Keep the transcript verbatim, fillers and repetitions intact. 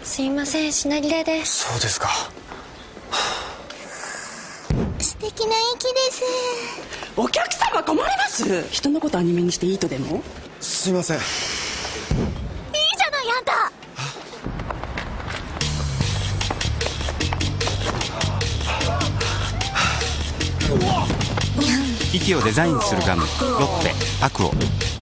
すいません、品切れです。 そうですか。 素敵な息です。 お客様困ります。人のことアニメにしていいとでも。 すいません。いいじゃないあんた。 息をデザインするガムロッテアクオ。